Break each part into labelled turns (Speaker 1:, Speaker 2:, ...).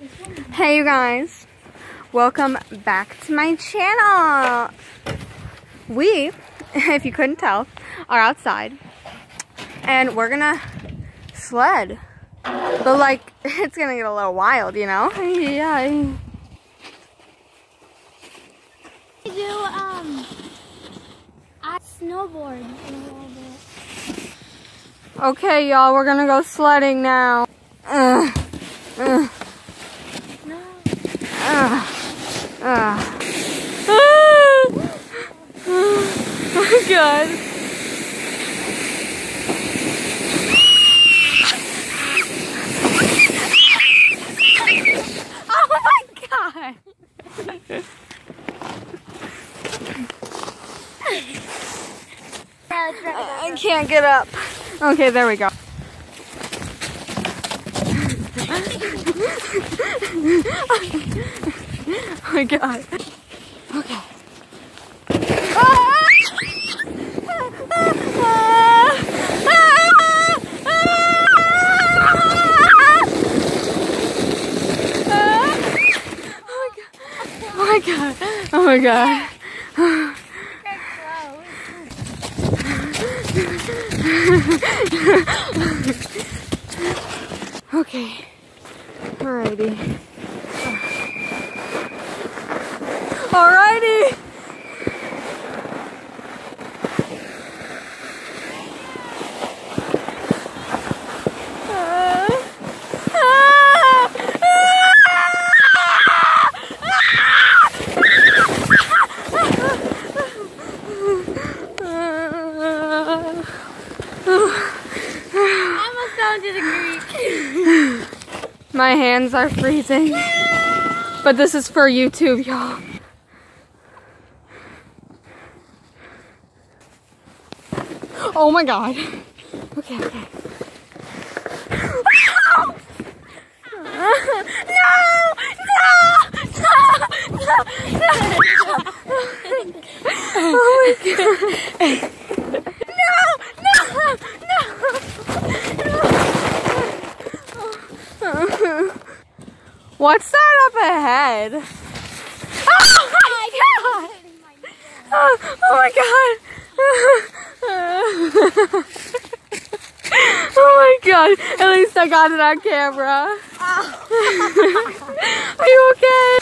Speaker 1: Hey you guys, welcome back to my channel. We, if you couldn't tell, are outside and we're gonna sled. But like, it's gonna get a little wild, you know? Yeah.
Speaker 2: I snowboard in a little bit.
Speaker 1: Okay, y'all, we're gonna go sledding now.
Speaker 2: No.
Speaker 1: Oh my god. Oh my god. I can't get up. Okay, there we go. Oh my god. Okay. Oh my god. Oh my god. Okay. Alrighty. Alrighty. My hands are freezing, but this is for YouTube, y'all. Oh my god. Okay. No! Oh my god. What's that up ahead? Oh my god! Oh my god! Oh my god! At least I got it on camera. Are you okay?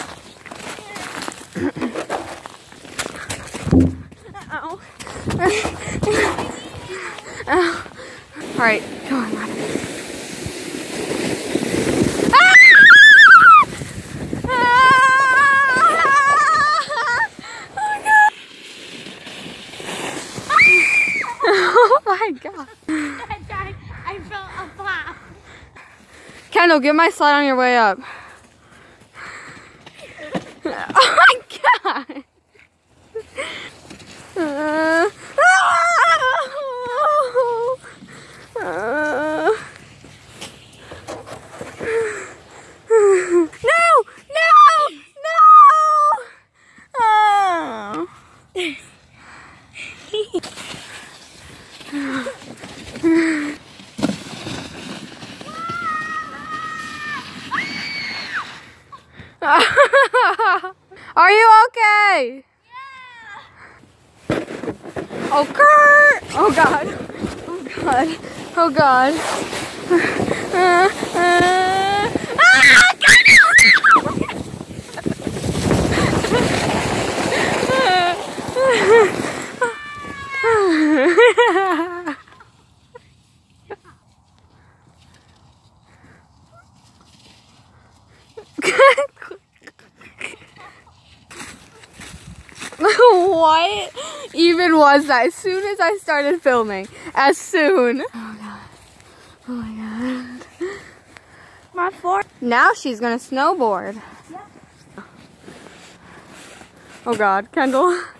Speaker 1: Ow. Ow. Alright, come on, Robin. Oh my god.
Speaker 2: I felt a flap.
Speaker 1: Kendall, get my sled on your way up. Oh my god. Are you okay? Yeah. Oh, Kurt! Oh god. Oh god. Oh god. What even was that? As soon as I started filming. As soon. Oh god. Oh my god.
Speaker 2: My fork.
Speaker 1: Now she's gonna snowboard.
Speaker 2: Yeah.
Speaker 1: Oh god, Kendall.